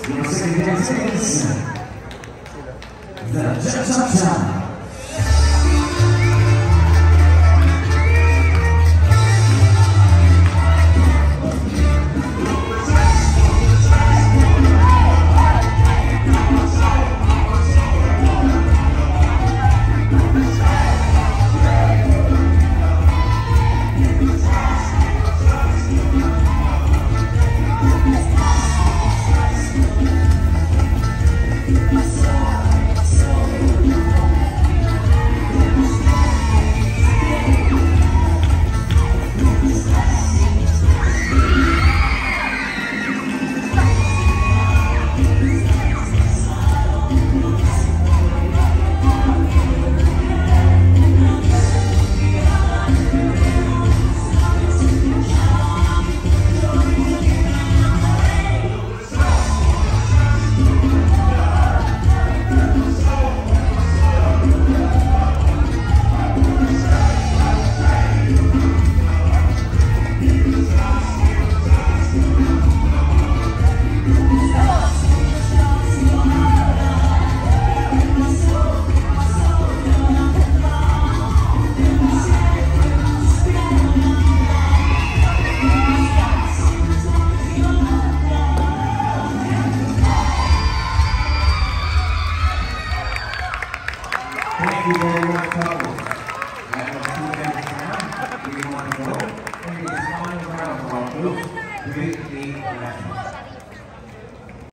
Your second dance is the Cha-Cha-Cha. Thank you very much, Pablo. That was 2 minutes now. We want to go. And it's one round of 3 lessons.